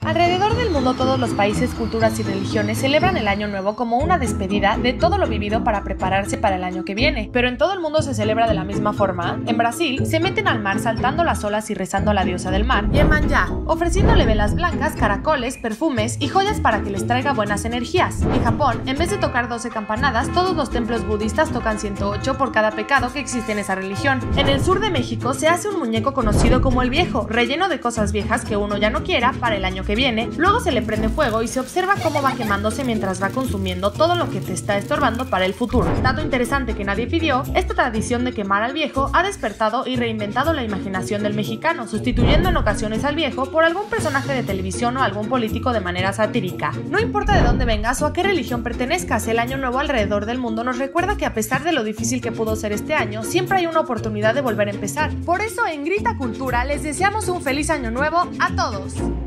Alrededor del mundo, todos los países, culturas y religiones celebran el Año Nuevo como una despedida de todo lo vivido para prepararse para el año que viene. Pero en todo el mundo se celebra de la misma forma. En Brasil, se meten al mar saltando las olas y rezando a la diosa del mar, Iemanjá, ofreciéndole velas blancas, caracoles, perfumes y joyas para que les traiga buenas energías. En Japón, en vez de tocar 12 campanadas, todos los templos budistas tocan 108 por cada pecado que existe en esa religión. En el sur de México, se hace un muñeco conocido como el Viejo, relleno de cosas viejas que uno ya no quiera para el año que viene. Luego se le prende fuego y se observa cómo va quemándose mientras va consumiendo todo lo que te está estorbando para el futuro. Dato interesante que nadie pidió: esta tradición de quemar al viejo ha despertado y reinventado la imaginación del mexicano, sustituyendo en ocasiones al viejo por algún personaje de televisión o algún político de manera satírica. No importa de dónde vengas o a qué religión pertenezcas, el Año Nuevo alrededor del mundo nos recuerda que a pesar de lo difícil que pudo ser este año, siempre hay una oportunidad de volver a empezar. Por eso en Grita Cultura les deseamos un feliz Año Nuevo a todos.